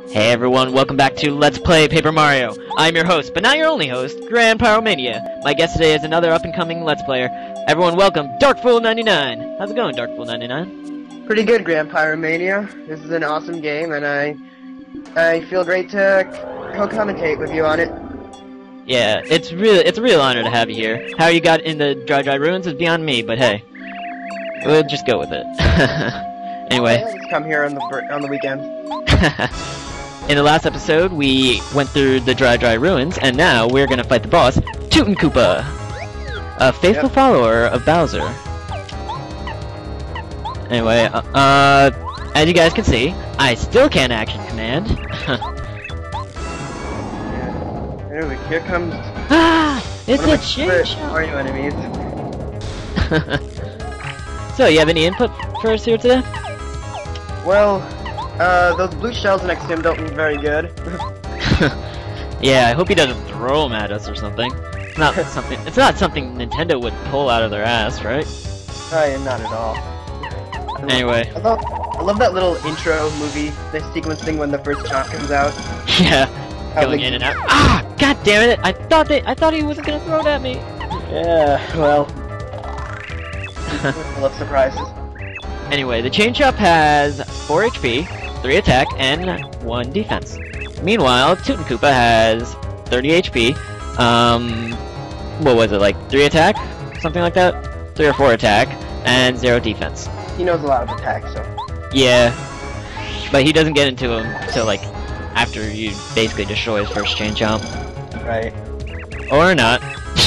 Hey everyone, welcome back to Let's Play Paper Mario. I'm your host, but not your only host, GrandPyromania. My guest today is another up-and-coming Let's Player. Everyone welcome, Darkfool99. How's it going, Darkfool99? Pretty good, GrandPyromania. This is an awesome game, and I feel great to co-commentate with you on it. Yeah, it's a real honor to have you here. How you got in the Dry Ruins is beyond me, but hey, we'll just go with it. Anyway. I just come here on the weekends. In the last episode, we went through the Dry Ruins, and now we're gonna fight the boss, Tutankoopa, a faithful follower of Bowser. Anyway, as you guys can see, I still can't action command. Anyway, here comes. It's a change. Mario enemies. So, you have any input for us here today? Well, those blue shells next to him don't look very good. Yeah, I hope he doesn't throw them at us or something. It's not something Nintendo would pull out of their ass, right? Not at all. Anyway. I love that little intro movie, the sequence thing when the first chomp comes out. Yeah, going in and out. Ah, god damn it! I thought he wasn't gonna throw it at me. Yeah, well, full of surprises. Anyway, the Chain Chomp has 4 HP, 3 attack, and 1 defense. Meanwhile, Tutankoopa has 30 HP, what was it, like 3 attack? Something like that? 3 or 4 attack, and 0 defense. He knows a lot of attacks, so. Yeah, but he doesn't get into them until, like, after you basically destroy his first Chain Chomp. Right. Or not.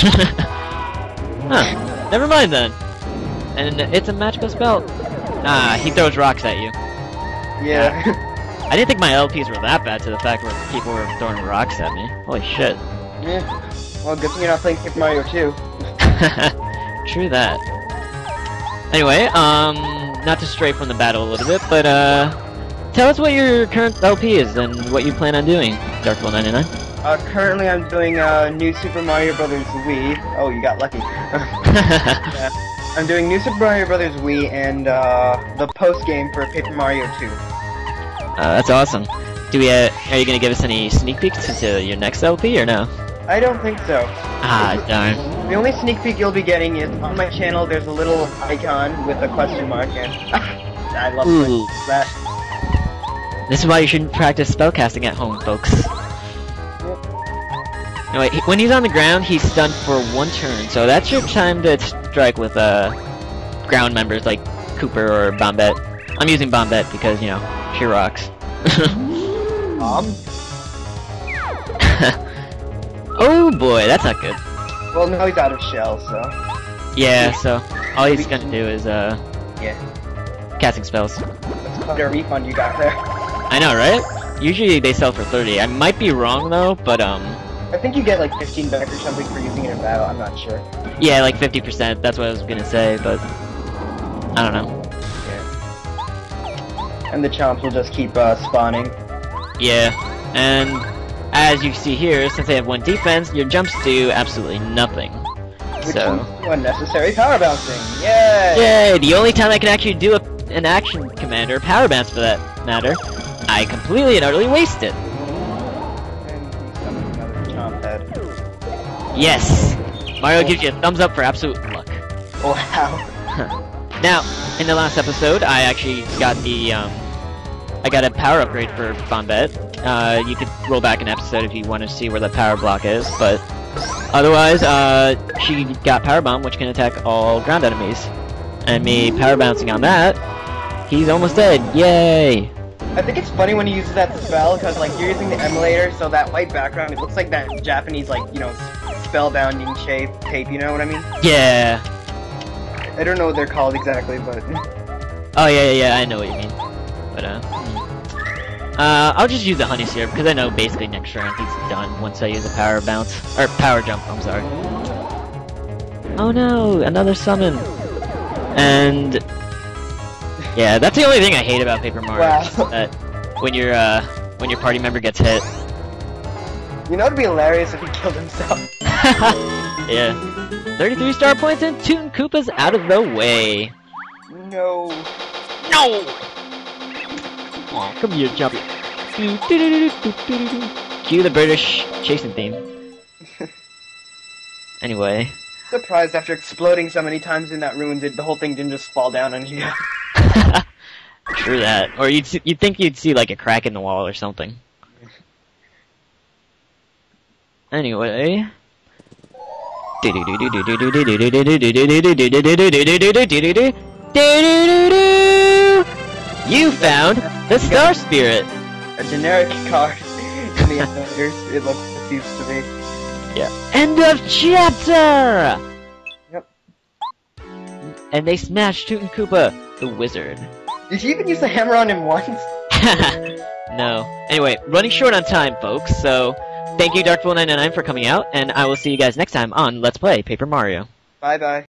Huh, never mind then. And it's a magical spell. Ah, he throws rocks at you. Yeah. I didn't think my LPs were that bad to the fact where people were throwing rocks at me. Holy shit. Yeah. Well, good thing you're not playing Paper Mario 2. True that. Anyway, not to stray from the battle a little bit, but tell us what your current LP is and what you plan on doing, Darkfool99. Currently I'm doing New Super Mario Brothers Wii. Oh, you got lucky. Yeah. I'm doing New Super Mario Brothers Wii and the post game for Paper Mario 2. That's awesome. Are you gonna give us any sneak peeks into your next LP or no? I don't think so. Ah, darn. The only sneak peek you'll be getting is on my channel. There's a little icon with a question mark, and I love that. This is why you shouldn't practice spellcasting at home, folks. Yep. Anyway, when he's on the ground, he's stunned for 1 turn, so that's your time to strike with ground members like Cooper or Bombette. I'm using Bombette because, you know, she rocks. Oh boy, that's not good. Well, now he's out of shell, so. Yeah, so all he's gonna do is yeah, casting spells. that's quite a refund you got there. I know, right? Usually they sell for 30. I might be wrong though, but I think you get like 15 back or something for using it in battle. I'm not sure. yeah, like 50%. That's what I was gonna say, but I don't know. Yeah. And the chomps will just keep spawning. Yeah, and as you see here, since they have 1 defense, your jumps do absolutely nothing. Which So is unnecessary power bouncing. Yay! yay! The only time I can actually do an action command or power bounce for that matter, I completely and utterly waste it. And he's coming another chomp head. Yes! Mario gives you a thumbs up for absolute luck. Wow. Now, in the last episode, I actually got the, I got a power upgrade for Bombette. You could roll back an episode if you want to see where the power block is, but otherwise, she got Power Bomb, which can attack all ground enemies. And me power bouncing on that, he's almost dead. Yay! I think it's funny when he uses that spell, because like you're using the emulator, so that white background, it looks like that Japanese, like, you know, spellbounding tape, you know what I mean? Yeah. I don't know what they're called exactly, but... Oh yeah, I know what you mean. But I'll just use the honey syrup because I know basically next round he's done once I use a power bounce or power jump. I'm sorry. Oh no, another summon. And yeah, that's the only thing I hate about Paper Mario. Wow. That when your party member gets hit. You know, it'd be hilarious if he killed himself. Yeah. 33 star points and Tutankoopa's out of the way. No. No! Come here, Jumpy. Cue the British chasing theme. Anyway. Surprised after exploding so many times in that ruins, the whole thing didn't just fall down on you. True that. Or you'd think you'd see like a crack in the wall or something. Anyway. You found the Star Spirit! A generic card in the Outsiders, it seems to be. Yeah. End of chapter! Yep. And they smashed Tutankoopa, the wizard. Did you even use the hammer on him once? No. Anyway, running short on time, folks, so thank you, Darkful999, for coming out, and I will see you guys next time on Let's Play Paper Mario. Bye-bye.